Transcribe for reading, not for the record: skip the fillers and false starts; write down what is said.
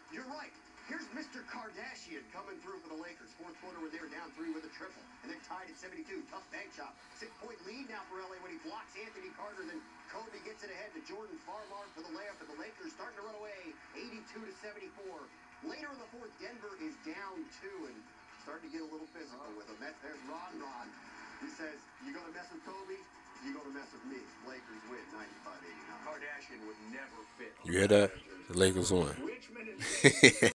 You're right. Here's Mr. Kardashian coming through for the Lakers. Fourth quarter where they were down 3 with a triple. And then tied at 72. Tough bank shot. 6-point lead now for LA when he blocks Anthony Carter. Then Kobe gets it ahead to Jordan Farmar for the layup. And the Lakers starting to run away 82-74. Later in the fourth, Denver is down 2 and starting to get a little physical with him. There's Ron. He says, you going to mess with Kobe? You going to mess with me. Lakers win 95-89. Kardashian would never fit. You hear that? The Lakers won.